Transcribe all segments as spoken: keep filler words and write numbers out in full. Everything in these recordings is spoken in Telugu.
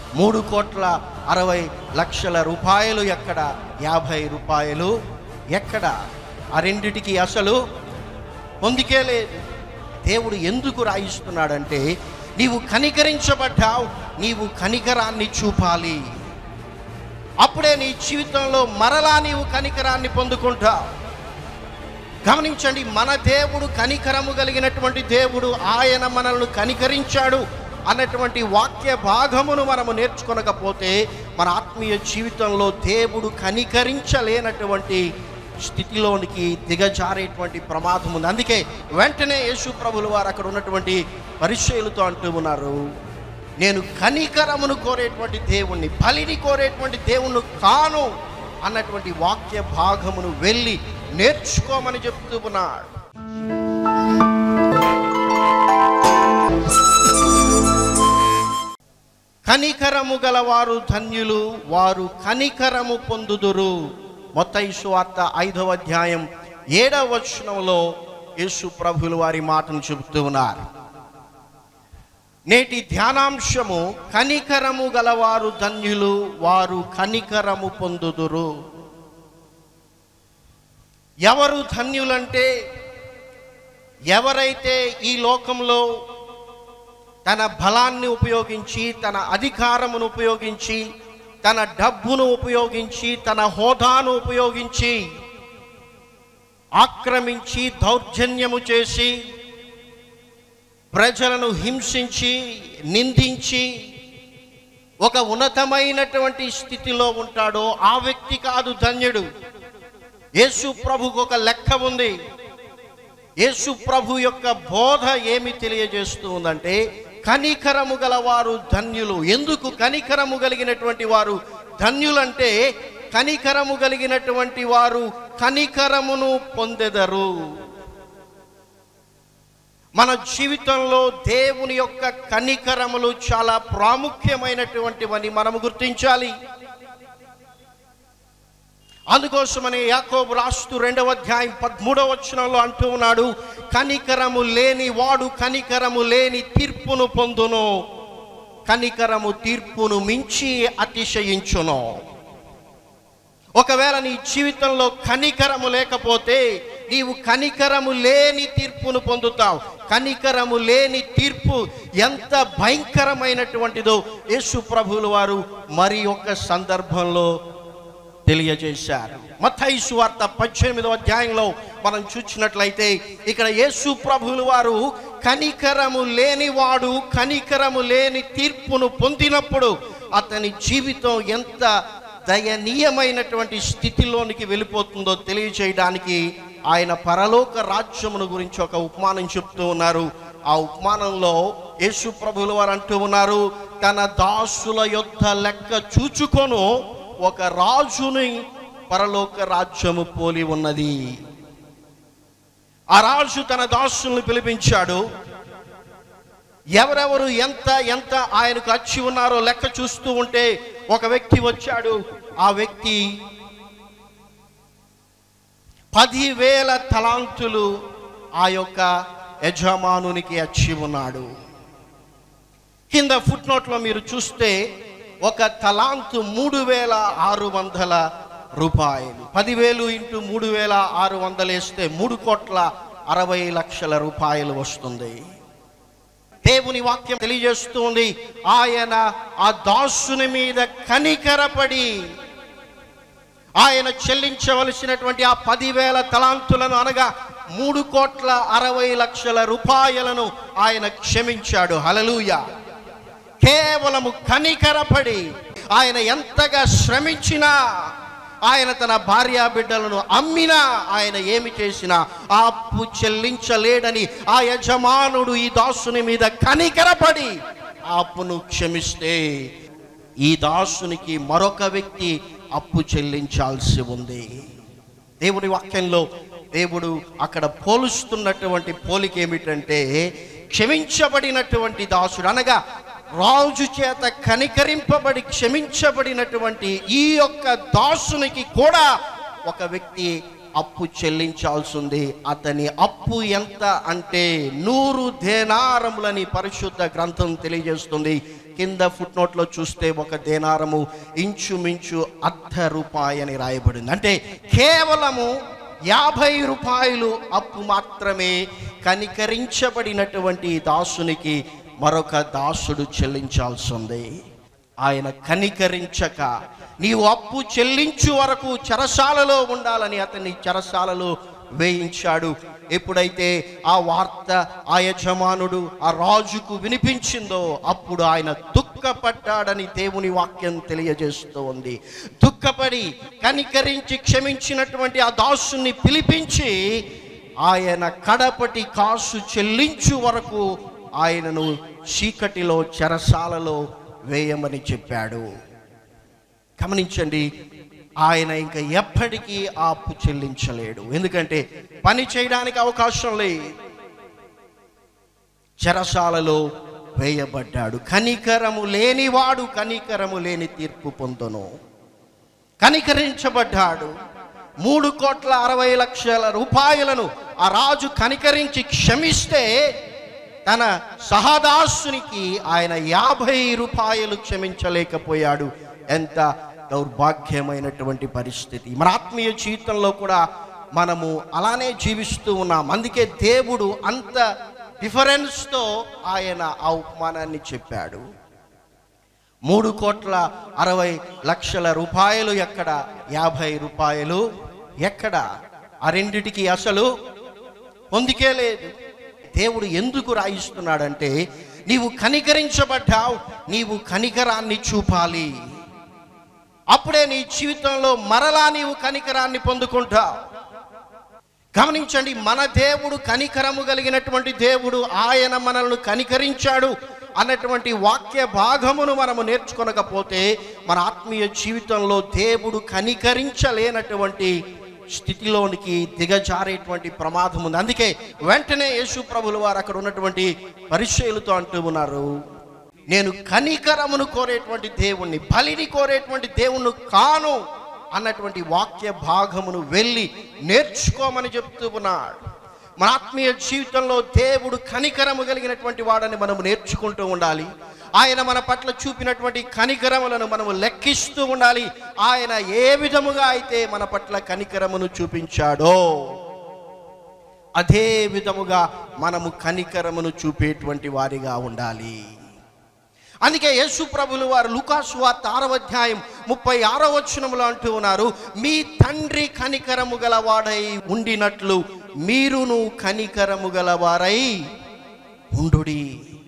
మూడు కోట్ల అరవై లక్షల రూపాయలు ఎక్కడ? యాభై రూపాయలు ఎక్కడ? ఆ రెండిటికి అసలు పొందికే లేదు. దేవుడు ఎందుకు రాయిస్తున్నాడంటే, నీవు కనికరించబడ్డావు, నీవు కనికరాన్ని చూపాలి. అప్పుడే నీ జీవితంలో మరలా నీవు కనికరాన్ని పొందుకుంటావు. గమనించండి, మన దేవుడు కనికరము కలిగినటువంటి దేవుడు. ఆయన మనల్ని కనికరించాడు అన్నటువంటి వాక్య భాగమును మనము నేర్చుకొనకపోతే మన ఆత్మీయ జీవితంలో దేవుడు కనికరించలేనటువంటి స్థితిలోనికి దిగజారేటువంటి ప్రమాదం ఉంది. అందుకే వెంటనే యేసు ప్రభుల వారు అక్కడ ఉన్నటువంటి పరిచయులతో అంటూ ఉన్నారు, నేను కనికరమును కోరేటువంటి దేవుణ్ణి, బలిని కోరేటువంటి దేవుణ్ణి కాను అన్నటువంటి వాక్య భాగమును వెళ్ళి నేర్చుకోమని చెప్తూ ఉన్నాడు. కనికరము గలవారు ధన్యులు, వారు కనికరము పొందుదురు. మత్తయి సువార్త ఐదవ అధ్యాయం ఏడవ వచనంలో యేసు ప్రభువుల వారి మాటను చెబుతూ ఉన్నారు. నేటి ధ్యానాంశము, కనికరము గలవారు ధన్యులు, వారు కనికరము పొందుదురు. ఎవరు ధన్యులంటే, ఎవరైతే ఈ లోకంలో తన బలాన్ని ఉపయోగించి, తన అధికారమును ఉపయోగించి, తన డబ్బును ఉపయోగించి, తన హోదాను ఉపయోగించి ఆక్రమించి దౌర్జన్యము చేసి ప్రజలను హింసించి నిందించి ఒక ఉన్నతమైనటువంటి స్థితిలో ఉంటాడో ఆ వ్యక్తి కాదు ధన్యుడు. యేసు ప్రభుకు ఒక లెక్క ఉంది. యేసు ప్రభు యొక్క బోధ ఏమి తెలియజేస్తూ ఉందంటే, కనికరము గలవారు ధన్యులు. ఎందుకు కనికరము కలిగినటువంటి వారు ధన్యులంటే, కనికరము కలిగినటువంటి వారు కనికరమును పొందెదరు. మన జీవితంలో దేవుని యొక్క కనికరములు చాలా ప్రాముఖ్యమైనటువంటివని మనము గుర్తించాలి. అందుకోసమని యాకోబు రాస్తూ రెండవ అధ్యాయం పదమూడవ వచనంలో అంటూ ఉన్నాడు, కనికరము లేని వాడు కనికరము లేని తీర్పును పొందును, కనికరము తీర్పును మించి అతిశయించును. ఒకవేళ నీ జీవితంలో కనికరము లేకపోతే నీవు కనికరము లేని తీర్పును పొందుతావు. కనికరము లేని తీర్పు ఎంత భయంకరమైనటువంటిదో యేసు ప్రభువుల వారు మరి ఒక సందర్భంలో తెలియజేశారు. మత్తయి సువార్త పద్దెనిమిదవ అధ్యాయంలో మనం చూసినట్లయితే ఇక్కడ యేసు ప్రభువుల వారు కనికరము లేనివాడు కనికరము లేని తీర్పును పొందినప్పుడు అతని జీవితం ఎంత దయనీయమైనటువంటి స్థితిలోనికి వెళ్ళిపోతుందో తెలియజేయడానికి ఆయన పరలోక రాజ్యమును గురించి ఒక ఉపమానం చెప్తూ ఉన్నారు. ఆ ఉపమానంలో యేసు ప్రభువుల వారు అంటూ ఉన్నారు, తన దాసుల యొద్ద లెక్క చూచుకొను ఒక రాజుని పరలోక రాజ్యము పోలి ఉన్నది. ఆ రాజు తన దాసుల్ని పిలిపించాడు. ఎవరెవరు ఎంత ఎంత ఆయనకు వచ్చి ఉన్నారో లెక్క చూస్తూ ఉంటే ఒక వ్యక్తి వచ్చాడు. ఆ వ్యక్తి పదివేల తలాంతులు ఆ యొక్క యజమానునికి వచ్చి ఉన్నాడు. కింద ఫుట్ నోట్లో మీరు చూస్తే ఒక తలాంతు మూడు వేల ఆరు వందల రూపాయలు. పదివేలు ఇంటూ మూడు వేల ఆరు వందలు వేస్తే మూడు కోట్ల అరవై లక్షల రూపాయలు వస్తుంది. దేవుని వాక్యం తెలియజేస్తుంది, ఆయన ఆ దాసుని మీద కనికరపడి ఆయన చెల్లించవలసినటువంటి ఆ పదివేల తలాంతులను అనగా మూడు కోట్ల అరవై లక్షల రూపాయలను ఆయన క్షమించాడు. హల్లెలూయా. కేవలము కనికరపడి ఆయన ఎంతగా శ్రమించినా, ఆయన తన భార్యా బిడ్డలను అమ్మినా, ఆయన ఏమి చేసినా ఆ అప్పు చెల్లించలేడని ఆ యజమానుడు ఈ దాసుని మీద కనికరపడి ఆ అప్పును క్షమిస్తే ఈ దాసునికి మరొక వ్యక్తి అప్పు చెల్లించాల్సి ఉంది. దేవుని వాక్యంలో దేవుడు అక్కడ పోలుస్తున్నటువంటి పోలిక ఏమిటంటే, క్షమించబడినటువంటి దాసుడు అనగా రాజు చేత కనికరింపబడి క్షమించబడినటువంటి ఈ యొక్క దాసునికి కూడా ఒక వ్యక్తి అప్పు చెల్లించాల్సి ఉంది. అతని అప్పు ఎంత అంటే నూరు దేనారములని పరిశుద్ధ గ్రంథం తెలియజేస్తుంది. కింద ఫుట్ నోట్లో చూస్తే ఒక దేనారము ఇంచుమించు అర్ధ రూపాయి అని రాయబడింది. అంటే కేవలము యాభై రూపాయలు అప్పు మాత్రమే కనికరించబడినటువంటి దాసునికి మరొక దాసుడు చెల్లించాల్సి ఉంది. ఆయన కనికరించక నీవు అప్పు చెల్లించు వరకు చెరసాలలో ఉండాలని అతన్ని చెరసాలలో వేయించాడు. ఎప్పుడైతే ఆ వార్త ఆ యజమానుడు ఆ రాజుకు వినిపించిందో అప్పుడు ఆయన దుఃఖపడ్డాడని దేవుని వాక్యం తెలియజేస్తూ ఉంది. దుఃఖపడి కనికరించి క్షమించినటువంటి ఆ దాసుని పిలిపించి ఆయన కడపటి కాసు చెల్లించు వరకు ఆయనను చీకటిలో చెరసాలలో వేయమని చెప్పాడు. గమనించండి, ఆయన ఇంకా ఎప్పటికీ ఆ అప్పు చెల్లించలేడు. ఎందుకంటే పని చేయడానికి అవకాశం లేదు. చెరసాలలో వేయబడ్డాడు. కనికరము లేనివాడు కనికరము లేని తీర్పు పొందును. కనికరించబడ్డాడు. మూడు కోట్ల అరవై లక్షల రూపాయలను ఆ రాజు కనికరించి క్షమిస్తే తన సహదాసునికి ఆయన యాభై రూపాయలు క్షమించలేకపోయాడు. ఎంత దౌర్భాగ్యమైనటువంటి పరిస్థితి. మన ఆత్మీయ జీవితంలో కూడా మనము అలానే జీవిస్తూ ఉన్నాం. అందుకే దేవుడు అంత డిఫరెన్స్తో ఆయన ఆ ఉపమానాన్ని చెప్పాడు. మూడు కోట్ల అరవై లక్షల రూపాయలు ఎక్కడ, యాభై రూపాయలు ఎక్కడ? ఆ రెండిటికి అసలు పొందికే లేదు. దేవుడు ఎందుకు రాయిస్తున్నాడంటే నీవు కనికరించబడ్డావు, నీవు కనికరాన్ని చూపాలి. అప్పుడే నీ జీవితంలో మరలా నీవు కనికరాన్ని పొందుకుంటావు. గమనించండి, మన దేవుడు కనికరము కలిగినటువంటి దేవుడు. ఆయన మనల్ని కనికరించాడు అన్నటువంటి వాక్య భాగమును మనము నేర్చుకొనకపోతే మన ఆత్మీయ జీవితంలో దేవుడు కనికరించలేనటువంటి స్థితిలోనికి దిగజారేటువంటి ప్రమాదం ఉంది. అందుకే వెంటనే యేసు ప్రభుల వారు అక్కడ ఉన్నటువంటి పరిచయులతో అంటూ ఉన్నారు, నేను కనికరమును కోరేటువంటి దేవుణ్ణి, బలిని కోరేటువంటి దేవుణ్ణి కాను అన్నటువంటి వాక్య భాగమును వెళ్ళి నేర్చుకోమని చెప్తూ ఉన్నాడు. మన ఆత్మీయ జీవితంలో దేవుడు కనికరము కలిగినటువంటి వాడని మనము నేర్చుకుంటూ ఉండాలి. ఆయన మన పట్ల చూపినటువంటి కనికరములను మనము లెక్కిస్తూ ఉండాలి. ఆయన ఏ విధముగా అయితే మన పట్ల కనికరమును చూపించాడో అదే విధముగా మనము కనికరమును చూపేటువంటి వారిగా ఉండాలి. అందుకే యేసు ప్రభులు వారు లూకాసు వార్త ఆరవ అధ్యాయం ముప్పై ఆరో వచనములో అంటూ ఉన్నారు, మీ తండ్రి కనికరము గలవాడై ఉండినట్లు మీరును కనికరము గలవారై ఉండుడి.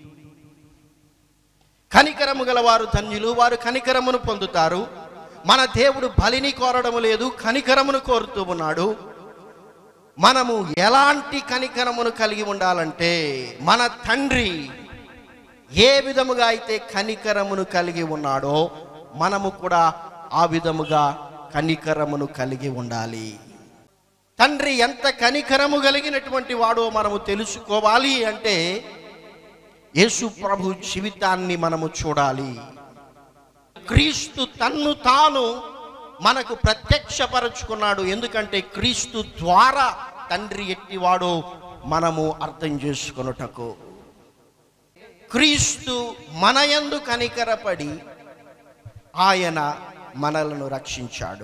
కనికరము గలవారు ధన్యులు, వారు కనికరమును పొందుతారు. మన దేవుడు బలిని కోరడం లేదు, కనికరమును కోరుతూ ఉన్నాడు. మనము ఎలాంటి కనికరమును కలిగి ఉండాలంటే మన తండ్రి ఏ విధముగా అయితే కనికరమును కలిగి ఉన్నాడో మనము కూడా ఆ విధముగా కనికరమును కలిగి ఉండాలి. తండ్రి ఎంత కనికరము కలిగినటువంటి వాడో మనము తెలుసుకోవాలి అంటే యేసు ప్రభు జీవితాన్ని మనము చూడాలి. క్రీస్తు తన్ను తాను మనకు ప్రత్యక్షపరచుకున్నాడు. ఎందుకంటే క్రీస్తు ద్వారా తండ్రి ఎట్టివాడో మనము అర్థం చేసుకొనుటకు క్రీస్తు మన యందు కనికరపడి ఆయన మనలను రక్షించాడు.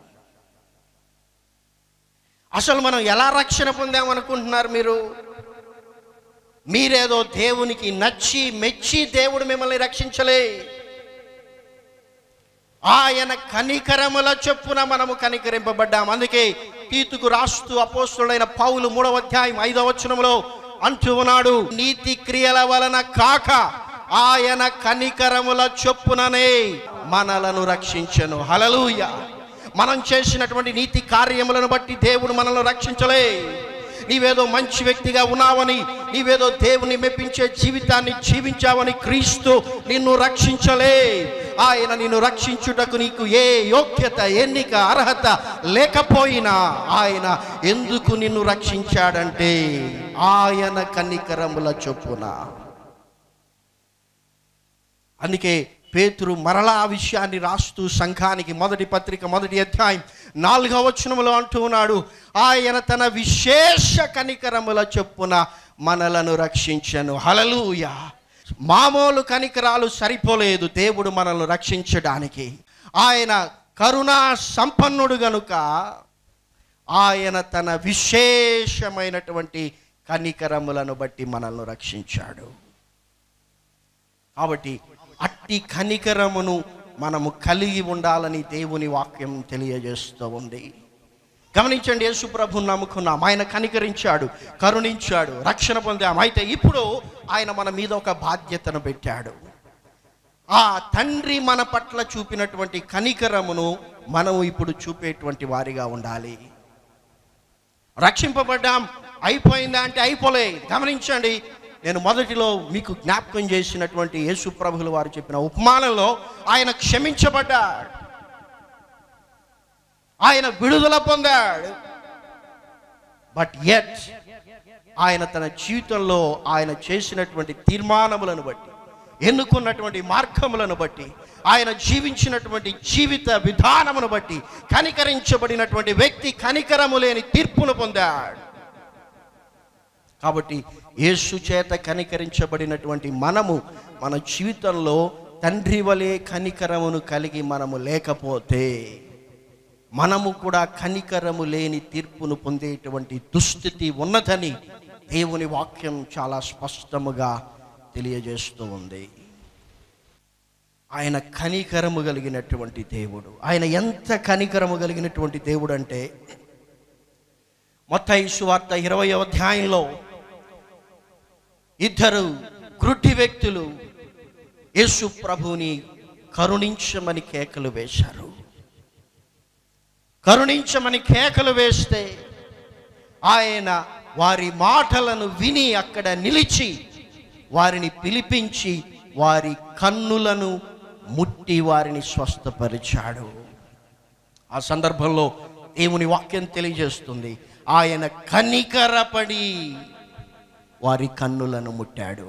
అసలు మనం ఎలా రక్షణ పొందామనుకుంటున్నారు మీరు? మీరేదో దేవునికి నచ్చి మెచ్చి దేవుడు మిమ్మల్ని రక్షించలే. ఆయన కనికరముల చొప్పున మనము కనికరింపబడ్డాము. అందుకే తీతుకు రాస్తూ అపోస్తుడైన పౌలు మూడవ అధ్యాయం ఐదవ వచనంలో అంటూ ఉన్నాడు, నీతి క్రియల వలన కాక ఆయన కనికరముల చొప్పుననే మనలను రక్షించెను. హల్లెలూయా. మనం చేసినటువంటి నీతి కార్యములను బట్టి దేవుడు మనల్ని రక్షించలే. నీవేదో మంచి వ్యక్తిగా ఉన్నావని, నీవేదో దేవుని మెప్పించే జీవితాన్ని జీవించావని క్రీస్తు నిన్ను రక్షించలే. ఆయన నిన్ను రక్షించుటకు నీకు ఏ యోగ్యత, ఎన్నిక, అర్హత లేకపోయినా ఆయన ఎందుకు నిన్ను రక్షించాడంటే ఆయన కనికరముల చొప్పున. అందుకే పేతురు మరలా ఆ విషయాన్ని రాస్తూ సంఘానికి మొదటి పత్రిక మొదటి అధ్యాయం నాలుగవ వచనములో అంటూ ఉన్నాడు, ఆయన తన విశేష కనికరముల చొప్పున మనలను రక్షించెను. హల్లెలూయా. మామూలు కనికరాలు సరిపోలేదు దేవుడు మనల్ని రక్షించడానికి. ఆయన కరుణా సంపన్నుడు గనుక ఆయన తన విశేషమైనటువంటి కనికరములను బట్టి మనల్ని రక్షించాడు. కాబట్టి అట్టి కనికరమును మనము కలిగి ఉండాలని దేవుని వాక్యం తెలియజేస్తూ ఉంది. గమనించండి, యేసు ప్రభువుని నమ్ముకున్నాం, ఆయన కనికరించాడు, కరుణించాడు, రక్షణ పొందాం. అయితే ఇప్పుడు ఆయన మన మీద ఒక బాధ్యతను పెట్టాడు. ఆ తండ్రి మన పట్ల చూపినటువంటి కనికరమును మనము ఇప్పుడు చూపేటువంటి వారిగా ఉండాలి. రక్షింపబడ్డాం, అయిపోయిందా అంటే అయిపోలేదు. గమనించండి, నేను మొదటిలో మీకు జ్ఞాపకం చేసినటువంటి యేసు ప్రభువుల వారు చెప్పిన ఉపమానంలో ఆయన క్షమించబడ్డాడు, ఆయన విడుదల పొందాడు. బట్ యెట్ ఆయన తన జీవితంలో ఆయన చేసినటువంటి తీర్మానములను బట్టి, ఎన్నుకున్నటువంటి మార్గములను బట్టి, ఆయన జీవించినటువంటి జీవిత విధానమును బట్టి కనికరించబడినటువంటి వ్యక్తి కనికరము లేని తీర్పును పొందాడు. కాబట్టి యేసు చేత కనికరించబడినటువంటి మనము మన జీవితంలో తండ్రి వలె కనికరమును కలిగి మనము లేకపోతే మనము కూడా కనికరము లేని తీర్పును పొందేటువంటి దుస్థితి ఉన్నదని దేవుని వాక్యం చాలా స్పష్టముగా తెలియజేస్తూ ఉంది. ఆయన కనికరము కలిగినటువంటి దేవుడు. ఆయన ఎంత కనికరము కలిగినటువంటి దేవుడు అంటే, మత్తయి సువార్త ఇరవయవ అధ్యాయంలో ఇద్దరు గ్రుడ్డి వ్యక్తులు యేసు ప్రభువుని కరుణించమని కేకలు వేశారు. కరుణించమని కేకలు వేస్తే ఆయన వారి మాటలను విని అక్కడ నిలిచి వారిని పిలిపించి వారి కన్నులను ముట్టి వారిని స్వస్థపరిచాడు. ఆ సందర్భంలో దేవుని వాక్యం తెలియజేస్తుంది, ఆయన కనికరపడి వారి కన్నులను ముట్టాడు.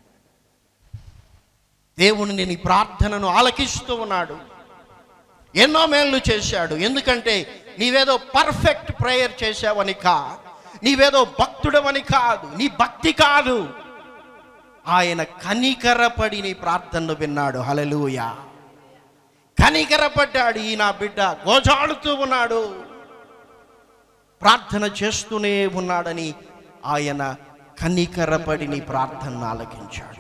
దేవుని నీ ప్రార్థనను ఆలకిస్తూ ఉన్నాడు, ఎన్నో మేళ్ళు చేశాడు. ఎందుకంటే నీవేదో పర్ఫెక్ట్ ప్రేయర్ చేసావని కా, నీవేదో భక్తుడవని కాదు, నీ భక్తి కాదు, ఆయన కనికరపడి నీ ప్రార్థనను విన్నాడు. హల్లెలూయా. కనికరపడ్డాడు. ఈ నా బిడ్డ గోజాడుతూ ఉన్నాడు, ప్రార్థన చేస్తూనే ఉన్నాడని ఆయన కనికరపడి నీ ప్రార్థనను ఆలకించాడు.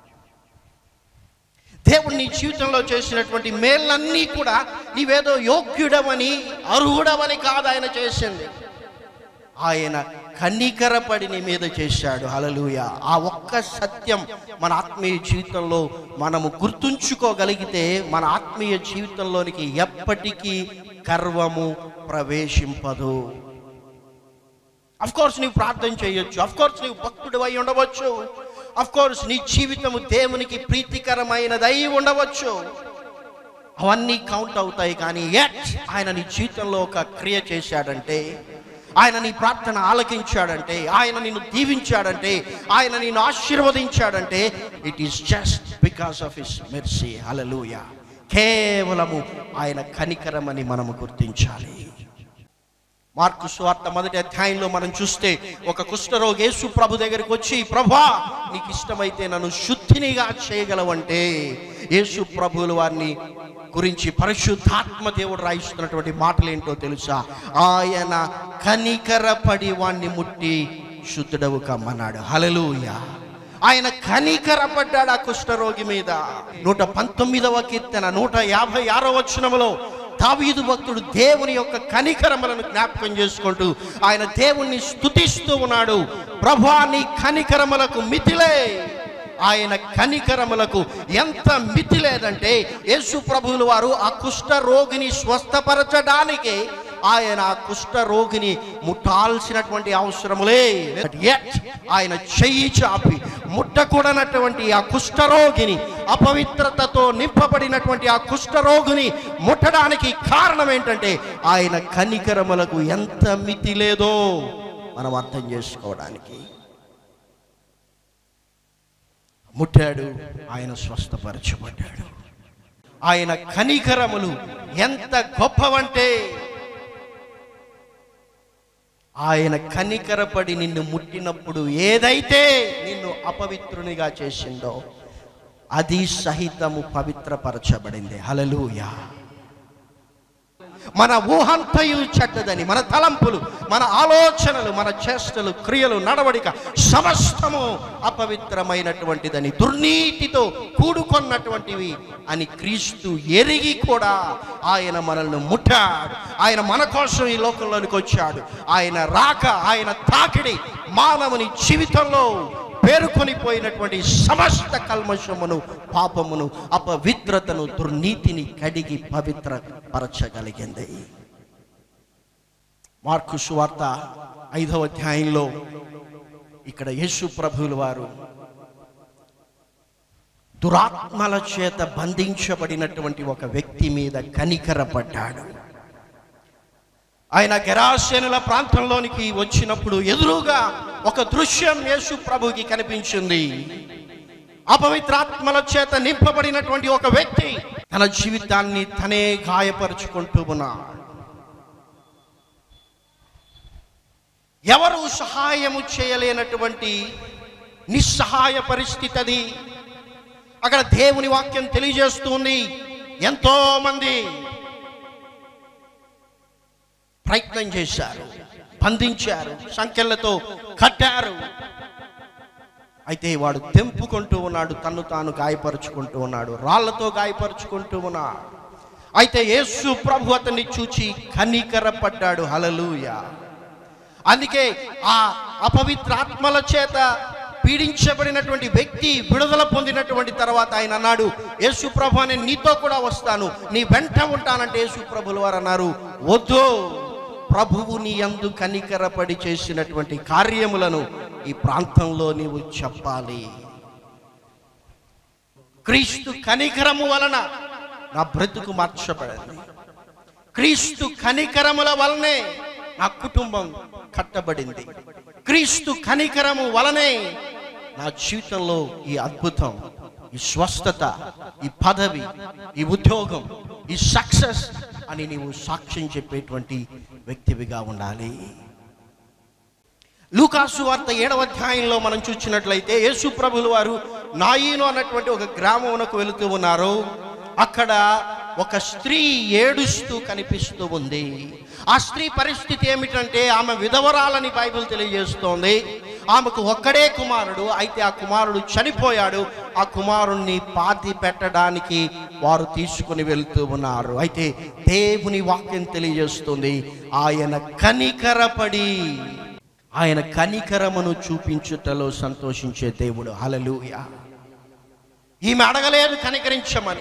దేవుడు నీ జీవితంలో చేసినటువంటి మేళ్ళన్నీ కూడా నీవేదో యోగ్యుడవని అర్హుడవని కాదు ఆయన చేసింది, ఆయన కనికరపడి నీ మీద చేశాడు. హల్లెలూయా. ఆ ఒక్క సత్యం మన ఆత్మీయ జీవితంలో మనము గుర్తుంచుకోగలిగితే మన ఆత్మీయ జీవితంలోనికి ఎప్పటికీ గర్వము ప్రవేశింపదు. అఫ్ కోర్స్ నీవు ప్రార్థన చేయొచ్చు, అఫ్ కోర్స్ నీవు భక్తుడు అయి ఉండవచ్చు, అఫ్ కోర్స్ నీ జీవితము దేవునికి ప్రీతికరమైనదై ఉండవచ్చు, అవన్నీ కౌంట్ అవుతాయి. కానీ యెట్ ఆయన నీ జీవితంలో ఒక క్రియ చేశాడంటే, ఆయన నీ ప్రార్థన ఆలకించాడంటే, ఆయన నిన్ను దీవించాడంటే, ఆయన నిన్ను ఆశీర్వదించాడంటే, it is just because of his mercy. Hallelujah. కేవలము ఆయన కనికరమని మనము గుర్తించాలి. మార్కు సువార్త మొదటి అధ్యాయంలో మనం చూస్తే ఒక కుష్ఠరోగి యేసు ప్రభు దగ్గరికి వచ్చి, ప్రభువా నీకు ఇష్టమైతే నన్ను శుద్ధినిగా చేయగలవంటే, యేసు ప్రభువుల వారిని గురించి పరిశుద్ధాత్మ దేవుడు రాయిస్తున్నటువంటి మాటలు ఏంటో తెలుసా? ఆయన కనికరపడి వాణ్ణి ముట్టి శుద్ధుడవు కమ్మన్నాడు. హల్లెలూయా. ఆయన కనికరపడ్డాడు ఆ కుష్ఠరోగి మీద. నూట పంతొమ్మిదవ కీర్తన నూట యాభై ఆరో వచనములో దావీదు భక్తుడు దేవుని యొక్క కనికరములను జ్ఞాపకం చేసుకుంటూ ఆయన దేవుణ్ణి స్తుతిస్తూ ఉన్నాడు. ప్రభువా నీ కనికరములకు మితిలే. ఆయన కనికరములకు ఎంత మితి లేదంటే, యేసు ప్రభువుల వారు ఆ కుష్ఠ రోగిని స్వస్థపరచడానికి ఆయన ఆ కుష్ఠ రోగిని ముట్టాల్సినటువంటి అవసరములే. ఆయన చెయ్యి చాపి ముట్టకూడనటువంటి ఆ కుష్ఠ రోగిని, అపవిత్రతతో నింపబడినటువంటి ఆ కుష్ఠ రోగిని ముట్టడానికి కారణం ఏంటంటే ఆయన కనికరములకు ఎంత మితి లేదో మనం అర్థం చేసుకోవడానికి. ముట్టాడు, ఆయన స్వస్థపరచబడ్డాడు. ఆయన కనికరములు ఎంత గొప్పవంటే ఆయన కనికరపడి నిన్ను ముట్టినప్పుడు ఏదైతే నిన్ను అపవిత్రునిగా చేసిందో అది సహితము పవిత్రపరచబడింది. హల్లెలూయా. మన ఊహంతయు చెడ్డదని, మన తలంపులు, మన ఆలోచనలు, మన చేష్టలు, క్రియలు, నడవడిక సమస్తము అపవిత్రమైనటువంటిదని, దుర్నీతితో కూడుకొన్నటువంటివి అని క్రీస్తు ఎరిగి కూడా ఆయన మనల్ని ముట్టాడు. ఆయన మన కోసం ఈ లోకంలోనికి వచ్చాడు. ఆయన రాక, ఆయన తాకిడి మానవుని జీవితంలో పేరుకొని పోయినటువంటి సమస్త కల్మషమును, పాపమును, అపవిత్రతను, దుర్నీతిని కడిగి పవిత్రపరచగలిగింది. మార్కు సువార్త ఐదవ అధ్యాయంలో ఇక్కడ యేసు ప్రభువుల వారు దురాత్మల చేత బంధించబడినటువంటి ఒక వ్యక్తి మీద కనికరపడ్డాడు. ఆయన గెరాసేనుల ప్రాంతంలోనికి వచ్చినప్పుడు ఎదురుగా ఒక దృశ్యం యేసు ప్రభుకి కనిపించింది. అపవిత్రాత్మల చేత నింపబడినటువంటి ఒక వ్యక్తి తన జీవితాన్ని తనే గాయపరుచుకుంటూ ఉన్నాడు. ఎవరు సహాయము చేయలేనటువంటి నిస్సహాయ పరిస్థితి అది. అక్కడ దేవుని వాక్యం తెలియజేస్తుంది, ఎంతో మంది ప్రయత్నం చేశారు, బంధించారు, సంకెళ్లతో కట్టారు. అయితే వాడు తెంపుకుంటూ ఉన్నాడు, తన్ను తాను గాయపరుచుకుంటూ ఉన్నాడు, రాళ్లతో గాయపరుచుకుంటూ ఉన్నాడు. అయితే యేసు ప్రభు అతన్ని చూచి కనికరపడ్డాడు. హల్లెలూయా. అందుకే ఆ అపవిత్రాత్మల చేత పీడించబడినటువంటి వ్యక్తి విడుదల పొందినటువంటి తర్వాత ఆయన అన్నాడు, యేసు ప్రభు నేను నీతో కూడా వస్తాను, నీ వెంట ఉంటానంటే యేసు ప్రభుల వారు అన్నారు, వద్దు, ప్రభువు నీ యందు కనికరపడి చేసినటువంటి కార్యములను ఈ ప్రాంతంలో నీవు చెప్పాలి. క్రీస్తు కనికరము వలన నా బ్రతుకు మార్చబడింది. క్రీస్తు కనికరముల వలనే నా కుటుంబం కట్టబడింది. క్రీస్తు కనికరము వలనే నా జీవితంలో ఈ అద్భుతం, ఈ స్వస్థత, ఈ పదవి, ఈ ఉద్యోగం, ఈ సక్సెస్ అని నీవు సాక్ష్యం చెప్పేటువంటి వ్యక్తివిగా ఉండాలి. లూకాసు వార్త ఏడవ అధ్యాయంలో మనం చూసినట్లయితే యేసు ప్రభువుల వారు నాయీను అన్నటువంటి ఒక గ్రామమునకు వెళుతూ ఉన్నారు. అక్కడ ఒక స్త్రీ ఏడుస్తూ కనిపిస్తూ ఉంది. ఆ స్త్రీ పరిస్థితి ఏమిటంటే ఆమె విధవరాలని బైబిల్ తెలియజేస్తోంది. ఆమెకు ఒక్కడే కుమారుడు, అయితే ఆ కుమారుడు చనిపోయాడు. ఆ కుమారుణ్ణి పాతి పెట్టడానికి వారు తీసుకుని వెళ్తూ ఉన్నారు. అయితే దేవుని వాక్యం తెలియజేస్తుంది, ఆయన కనికరపడి ఆయన కనికరమును చూపించుటలో సంతోషించే దేవుడు. హల్లెలూయా. ఈమె అడగలేదు కనికరించమని,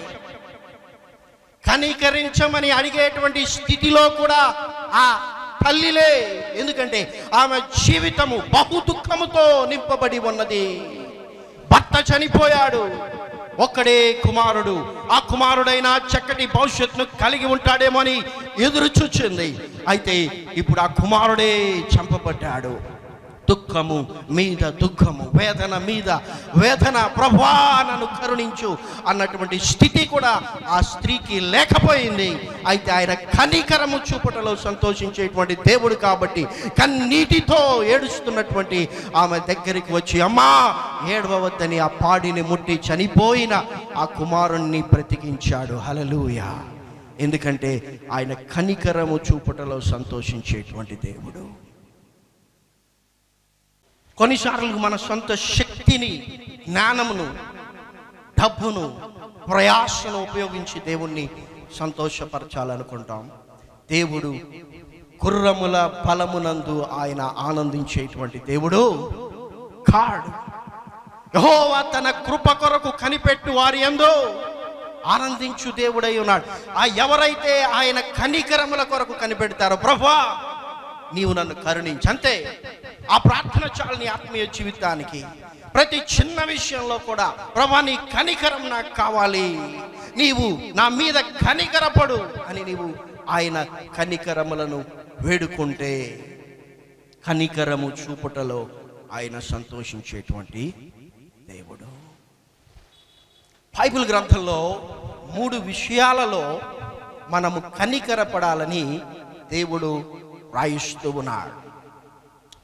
కనికరించమని అడిగేటువంటి స్థితిలో కూడా ఆ తల్లిలే. ఎందుకంటే ఆమె జీవితము బహు దుఃఖముతో నింపబడి ఉన్నది. భర్త చనిపోయాడు, ఒక్కడే కుమారుడు. ఆ కుమారుడైనా చక్కటి భవిష్యత్తును కలిగి ఉంటాడేమో అని ఎదురు చూచింది. అయితే ఇప్పుడు ఆ కుమారుడే చంపబడ్డాడు. దుఃఖము మీద దుఃఖము, వేదన మీద వేదన. ప్రభువా నన్ను కరుణించు అన్నటువంటి స్థితి కూడా ఆ స్త్రీకి లేకపోయింది. అయితే ఆయన కనికరము చూపటలో సంతోషించేటువంటి దేవుడు కాబట్టి కన్నీటితో ఏడుస్తున్నటువంటి ఆమె దగ్గరికి వచ్చి, అమ్మా ఏడవవద్దని ఆ పాడిని ముట్టి చనిపోయిన ఆ కుమారుణ్ణి బ్రతికించాడు. హల్లెలూయా. ఎందుకంటే ఆయన కనికరము చూపటలో సంతోషించేటువంటి దేవుడు. కొన్నిసార్లు మన సొంత శక్తిని, జ్ఞానమును, డబ్బును, ప్రయాసను ఉపయోగించి దేవుణ్ణి సంతోషపరచాలనుకుంటాం. దేవుడు గుర్రముల బలమునందు ఆయన ఆనందించేటువంటి దేవుడు కాడు. యెహోవా తన కృప కొరకు కనిపెట్టు వారి యందు ఆనందించు దేవుడై ఉన్నాడు. ఆ ఎవరైతే ఆయన కనికరముల కొరకు కనిపెడతారో, ప్రభువా నీవు నన్ను కరుణించు, అంతే. ఆ ప్రార్థన చాలు నీ ఆత్మీయ జీవితానికి. ప్రతి చిన్న విషయంలో కూడా, ప్రభువా నీ కనికరం నాకు కావాలి, నీవు నా మీద కనికరపడు అని నీవు ఆయన కనికరములను వేడుకుంటే కనికరము చూపుటలో ఆయన సంతోషించేటువంటి దేవుడు. బైబిల్ గ్రంథంలో మూడు విషయాలలో మనము కనికరపడాలని దేవుడు రాయిస్తూ ఉన్నాడు.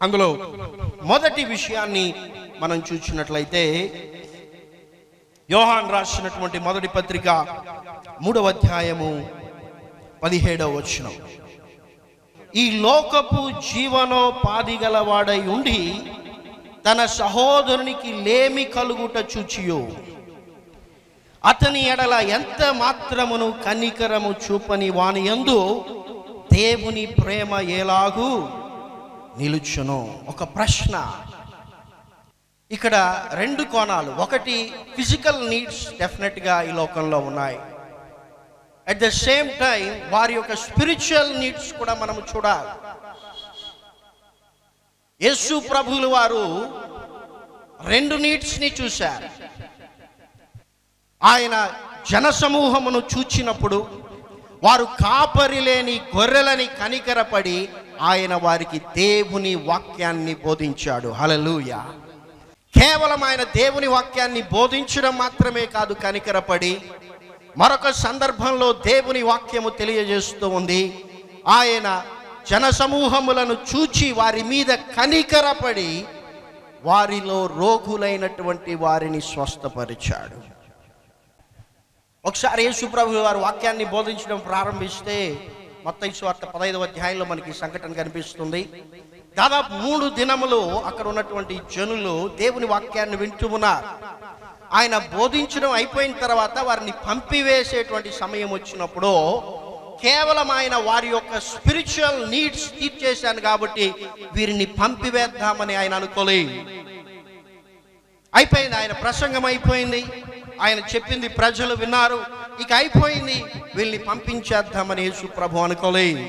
అందులో మొదటి విషయాన్ని మనం చూసినట్లయితే యోహాను రాసినటువంటి మొదటి పత్రిక మూడవ అధ్యాయము పదిహేడవ వచనం. ఈ లోకపు జీవనోపాధి గలవాడై ఉండి తన సహోదరునికి లేమి కలుగుట చూచియో అతని ఎడల ఎంత మాత్రమును కనికరము చూపని వాని యందు దేవుని ప్రేమ ఎలాగూ నిలుచును. ఒక ప్రశ్న. ఇక్కడ రెండు కోణాలు. ఒకటి, ఫిజికల్ నీడ్స్ డెఫినెట్గా ఈ లోకంలో ఉన్నాయి. అట్ ద సేమ్ టైం వారి యొక్క స్పిరిచువల్ నీడ్స్ కూడా మనం చూడాలి. యేసు ప్రభువులు వారు రెండు నీడ్స్ని చూశారు. ఆయన జనసమూహమును చూచినప్పుడు వారు కాపరి లేని గొర్రెలని కనికరపడి ఆయన వారికి దేవుని వాక్యాన్ని బోధించాడు. హల్లెలూయా. కేవలం ఆయన దేవుని వాక్యాన్ని బోధించడం మాత్రమే కాదు, కనికరపడి మరొక సందర్భంలో దేవుని వాక్యము తెలియజేస్తూ ఉంది. ఆయన జనసమూహములను చూచి వారి మీద కనికరపడి వారిలో రోగులైనటువంటి వారిని స్వస్థపరిచాడు. ఒకసారి యేసు ప్రభువు వారు వాక్యాన్ని బోధించడం ప్రారంభిస్తే మత్తయి సువార్త పదైదవ అధ్యాయంలో మనకి సంఘటన కనిపిస్తుంది. దాదాపు మూడు దినములు అక్కడ ఉన్నటువంటి జనులు దేవుని వాక్యాన్ని వింటూ ఉన్నారు. ఆయన బోధించడం అయిపోయిన తర్వాత వారిని పంపివేసేటువంటి సమయం వచ్చినప్పుడు కేవలం ఆయన వారి యొక్క స్పిరిచువల్ నీడ్స్ తీర్చేశాను కాబట్టి వీరిని పంపివేద్దామని ఆయన అనుకోలేదు. అయిపోయింది, ఆయన ప్రసంగం అయిపోయింది, ఆయన చెప్పింది ప్రజలు విన్నారు, ఇక అయిపోయింది, వీళ్ళని పంపించేద్దామని యేసు ప్రభు అనుకోలేదు.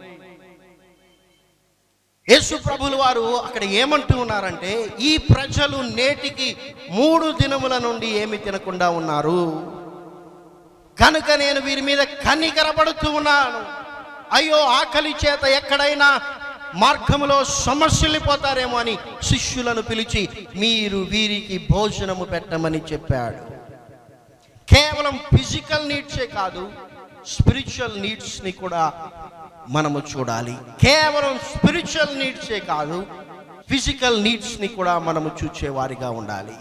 యేసు ప్రభులు వారు అక్కడ ఏమంటూ ఉన్నారంటే, ఈ ప్రజలు నేటికి మూడు దినముల నుండి ఏమి తినకుండా ఉన్నారు కనుక నేను వీరి మీద కనికరపడుతూ ఉన్నాను. అయ్యో, ఆకలి చేత ఎక్కడైనా మార్గములో సమస్యలిపోతారేమో అని శిష్యులను పిలిచి మీరు వీరికి భోజనము పెట్టమని చెప్పాడు. కేవలం ఫిజికల్ నీడ్సే కాదు, స్పిరిచువల్ నీడ్స్ని కూడా మనము చూడాలి. కేవలం స్పిరిచువల్ నీడ్సే కాదు, ఫిజికల్ నీడ్స్ని కూడా మనము చూచేవారిగా ఉండాలి.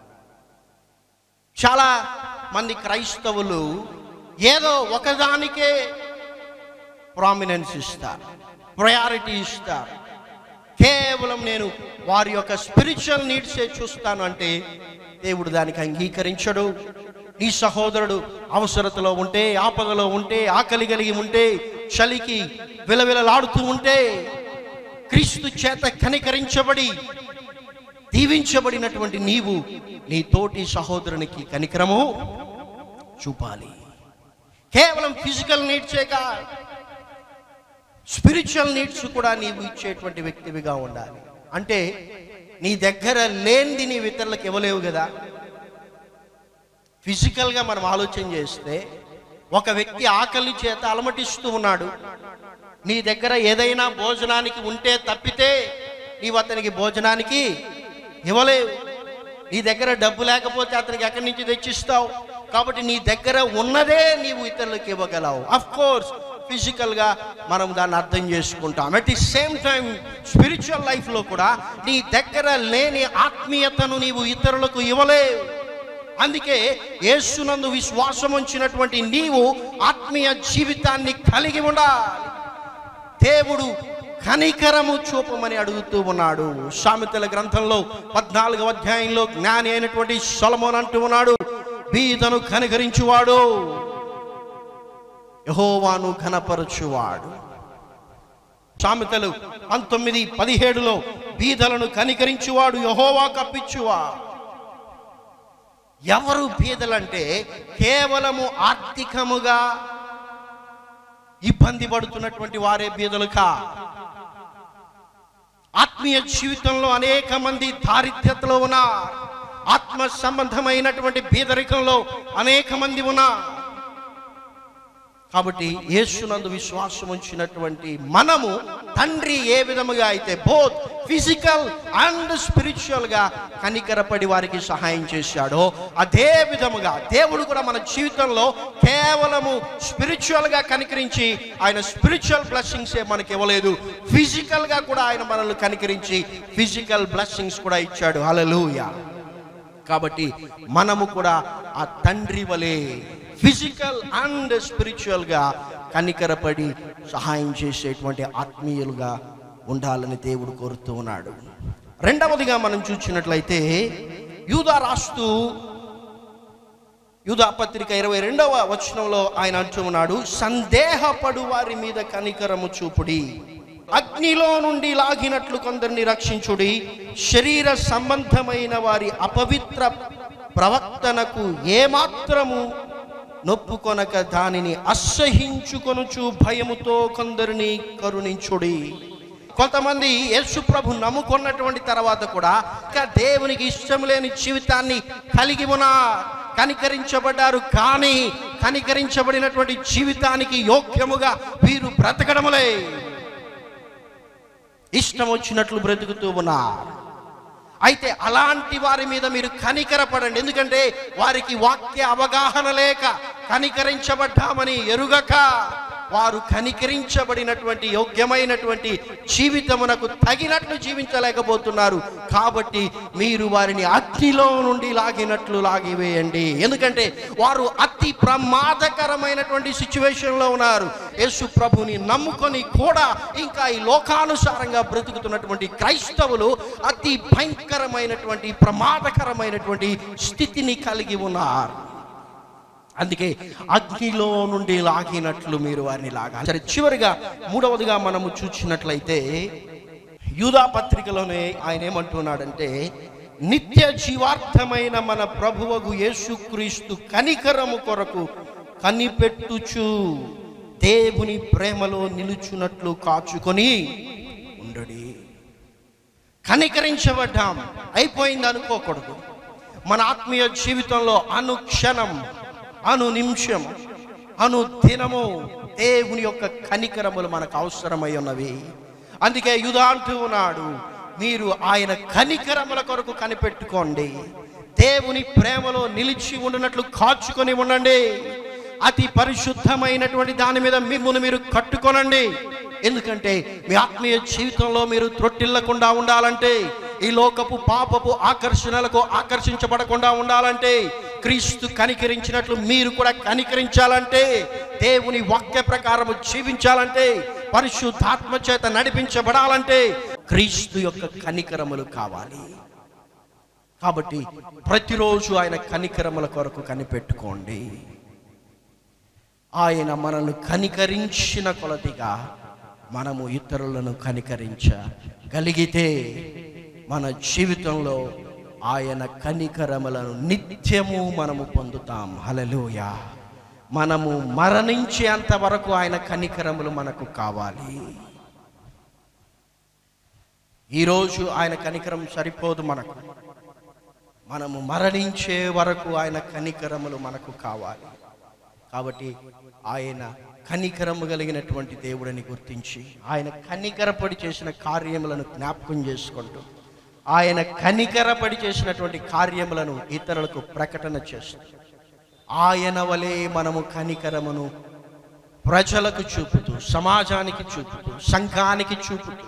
చాలా మంది క్రైస్తవులు ఏదో ఒకదానికే ప్రామినెన్స్ ఇస్తారు, ప్రయారిటీ ఇస్తారు. కేవలం నేను వారి యొక్క స్పిరిచువల్ నీడ్సే చూస్తాను అంటే దేవుడు దానికి అంగీకరించడు. నీ సహోదరుడు అవసరతలో ఉంటే, ఆపదలో ఉంటే, ఆకలి కలిగి ఉంటే, చలికి విలవిలలాడుతూ ఉంటే, క్రీస్తు చేత కనికరించబడి దీవించబడినటువంటి నీవు నీ తోటి సహోదరునికి కనికరము చూపాలి. కేవలం ఫిజికల్ నీడ్సే కాదు, స్పిరిచువల్ నీడ్స్ కూడా నీవు ఇచ్చేటువంటి వ్యక్తివిగా ఉండాలి. అంటే నీ దగ్గర లేనిది నీ ఇతరులకు ఇవ్వలేవు కదా. ఫిజికల్గా మనం ఆలోచన చేస్తే ఒక వ్యక్తి ఆకలి చేత అలమటిస్తూ ఉన్నాడు, నీ దగ్గర ఏదైనా భోజనానికి ఉంటే తప్పితే నీవు అతనికి భోజనానికి ఇవ్వలేవు. నీ దగ్గర డబ్బు లేకపోతే అతనికి ఎక్కడి నుంచి తెచ్చిస్తావు? కాబట్టి నీ దగ్గర ఉన్నదే నీవు ఇతరులకు ఇవ్వగలవు. అఫ్ కోర్స్ ఫిజికల్గా మనం దాన్ని అర్థం చేసుకుంటాం. At the same time spiritual లైఫ్లో కూడా నీ దగ్గర లేని ఆత్మీయతను నీవు ఇతరులకు ఇవ్వలేవు. అందుకే యేసునందు విశ్వాసం ఉంచినటువంటి నీవు ఆత్మీయ జీవితాన్ని కలిగి ఉండాలి. దేవుడు కనికరము చూపమని అడుగుతూ ఉన్నాడు. సామెతల గ్రంథంలో పద్నాలుగవ అధ్యాయంలో జ్ఞాని అయినటువంటి సొలొమోను అంటూ ఉన్నాడు, బీదను కనికరించువాడు యెహోవాను ఘనపరచువాడు. సామెతలు పంతొమ్మిది పదిహేడులో బీదలను కనికరించువాడు యెహోవా కప్పించువాడు. ఎవరు బీదలంటే కేవలము ఆర్థికముగా ఇబ్బంది పడుతున్నటువంటి వారే బీదలు కా. ఆత్మీయ జీవితంలో అనేక మంది దారిద్ర్యతలో ఉన్నారు, ఆత్మ సంబంధమైనటువంటి బీదరికంలో అనేక మంది ఉన్నారు. కాబట్టి యేసునందు విశ్వాసం ఉంచినటువంటి మనము తండ్రి ఏ విధముగా అయితే బోత్ ఫిజికల్ అండ్ స్పిరిచువల్గా కనికరపడి వారికి సహాయం చేశాడో, అదే విధముగా దేవుడు కూడా మన జీవితంలో కేవలము స్పిరిచువల్గా కనికరించి ఆయన స్పిరిచువల్ బ్లెస్సింగ్సే మనకి ఇవ్వలేదు, ఫిజికల్గా కూడా ఆయన మనల్ని కనికరించి ఫిజికల్ బ్లెస్సింగ్స్ కూడా ఇచ్చాడు. హల్లెలూయా. కాబట్టి మనము కూడా ఆ తండ్రి వలె ఫిజికల్ అండ్ స్పిరిచువల్గా కనికరపడి సహాయం చేసేటువంటి ఆత్మీయులుగా ఉండాలని దేవుడు కోరుతూ ఉన్నాడు. రెండవదిగా మనం చూసినట్లయితే యూదా రాస్తూ యూదా పత్రిక ఇరవై రెండవ వచనంలో ఆయన అంటూ ఉన్నాడు, సందేహపడు వారి మీద కనికరము చూపుడి, అగ్నిలో నుండి లాగినట్లు కొందరిని రక్షించుడి, శరీర సంబంధమైన వారి అపవిత్ర ప్రవర్తనకు ఏమాత్రము నొప్పుకొనక దానిని అసహించుకొనుచు భయముతో కొందరిని కరుణించుడి. కొంతమంది యేసు ప్రభు నమ్ముకున్నటువంటి తర్వాత కూడా ఇంకా దేవునికి ఇష్టం లేని జీవితాన్ని కలిగి ఉన్నారు, కనికరించబడ్డారు, కానీ కనికరించబడినటువంటి జీవితానికి యోగ్యముగా వీరు బ్రతకడములే, ఇష్టం వచ్చినట్లు బ్రతుకుతూ ఉన్నారు. అయితే అలాంటి వారి మీద మీరు కనికరపడండి, ఎందుకంటే వారికి వాక్య అవగాహన లేక కనికరించబడ్డామని ఎరుగక వారు కనికరించబడినటువంటి యోగ్యమైనటువంటి జీవితమునకు తగినట్లు జీవించలేకపోతున్నారు. కాబట్టి మీరు వారిని అగ్నిలో నుండి లాగినట్లు లాగివేయండి, ఎందుకంటే వారు అతి ప్రమాదకరమైనటువంటి సిచ్యువేషన్లో ఉన్నారు. యేసు ప్రభుని నమ్ముకొని కూడా ఇంకా ఈ లోకానుసారంగా బ్రతుకుతున్నటువంటి క్రైస్తవులు అతి భయంకరమైనటువంటి ప్రమాదకరమైనటువంటి స్థితిని కలిగి ఉన్నారు. అందుకే అగ్నిలో నుండి లాగినట్లు మీరు వారిని లాగాలి. సరే, చివరిగా మూడవదిగా మనము చూసినట్లయితే యూదా పత్రికలోనే ఆయన ఏమంటున్నాడంటే, నిత్య జీవార్థమైన మన ప్రభువగు యేసుక్రీస్తు కనికరము కొరకు కనిపెట్టుచు దేవుని ప్రేమలో నిలుచున్నట్లు కాచుకొని ఉండడి. కనికరించబడ్డాం అయిపోయింది అనుకోకూడదు. మన ఆత్మీయ జీవితంలో అనుక్షణం, అను నిమిషం, అను దినము దేవుని యొక్క కనికరములు మనకు అవసరమై ఉన్నవి. అందుకే యూదా అంటూ ఉన్నాడు, మీరు ఆయన కనికరముల కొరకు కనిపెట్టుకోండి, దేవుని ప్రేమలో నిలిచి ఉండినట్లు కాచుకొని ఉండండి, అతి పరిశుద్ధమైనటువంటి దాని మీద మిమ్మును మీరు కట్టుకొనండి. ఎందుకంటే మీ ఆత్మీయ జీవితంలో మీరు త్రొట్టిల్లకుండా ఉండాలంటే, ఈ లోకపు పాపపు ఆకర్షణలకు ఆకర్షించబడకుండా ఉండాలంటే, క్రీస్తు కనికరించినట్లు మీరు కూడా కనికరించాలంటే, దేవుని వాక్య ప్రకారము జీవించాలంటే, పరిశుద్ధాత్మ చేత నడిపించబడాలంటే క్రీస్తు యొక్క కనికరములు కావాలి. కాబట్టి ప్రతిరోజు ఆయన కనికరముల కొరకు కనిపెట్టుకోండి. ఆయన మనల్ని కనికరించిన కొలదిగా మనము ఇతరులను కనికరించగలిగితే మన జీవితంలో ఆయన కనికరములను నిత్యము మనము పొందుతాం. హల్లెలూయా. మనము మరణించేంత వరకు ఆయన కనికరములు మనకు కావాలి. ఈరోజు ఆయన కనికరం సరిపోదు మనకు, మనము మరణించే వరకు ఆయన కనికరములు మనకు కావాలి. కాబట్టి ఆయన కనికరము కలిగినటువంటి దేవుడిని గుర్తించి ఆయన కనికరపడి చేసిన కార్యములను జ్ఞాపకం చేసుకుంటూ ఆయన కనికరపడి చేసినటువంటి కార్యములను ఇతరులకు ప్రకటన చేస్తూ ఆయన వలె మనము కనికరమును ప్రజలకు చూపుతూ, సమాజానికి చూపుతూ, సంఘానికి చూపుతూ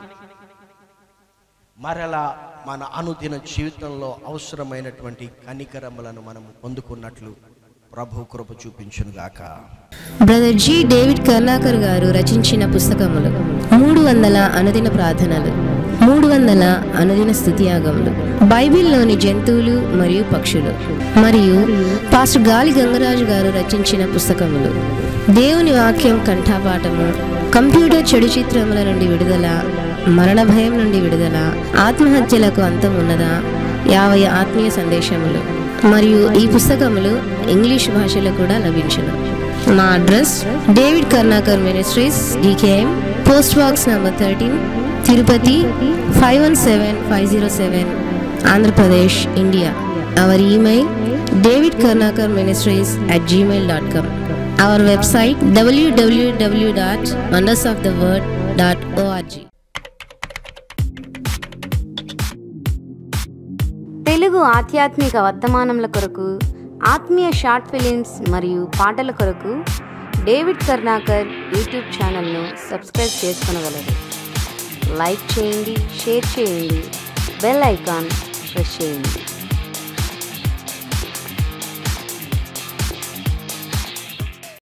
మరలా మన అనుదిన జీవితంలో అవసరమైనటువంటి కనికరములను మనము పొందుకున్నట్లు ప్రభు కృప చూపించునుగాక. బ్రదర్ జి డేవిడ్ కర్నాకర్ గారు రచించిన పుస్తకములు: మూడు వందల అనుదిన ప్రార్థనలు, మూడు వందల అనుదిన స్తుతియాగములు, బైబిల్లోని జంతువులు మరియు పక్షులు, మరియు పాస్టర్ గాలి గంగరాజు గారు రచించిన పుస్తకములు: దేవుని వాక్యం కంఠపాఠము, కంప్యూటర్ చెడు చిత్రముల నుండి విడుదల, మరణ భయం నుండి విడుదల, ఆత్మహత్యలకు అంతం ఉన్నదా, యాభై ఆత్మీయ సందేశములు. మరియు ఈ పుస్తకములు ఇంగ్లీష్ భాషలో కూడా లభించును. మా address: David Karnakar ministries, DKM, post box number thirteen, Tirupati five one seven five zero seven, Andhra Pradesh, India. Our email: david karnakar ministries at gmail dot com. our website w w w dot wonders of the word dot org. Telugu ఆధ్యాత్మిక వర్తమానముల కొరకు, ఆత్మీయ షార్ట్ ఫిలిమ్స్ మరియు పాటల కొరకు డేవిడ్ కర్ణాకర్ యూట్యూబ్ ఛానల్ను సబ్స్క్రైబ్ చేసుకొనగలరు. లైక్ చేయండి, షేర్ చేయండి, బెల్ ఐకాన్ ప్రెస్ చేయండి.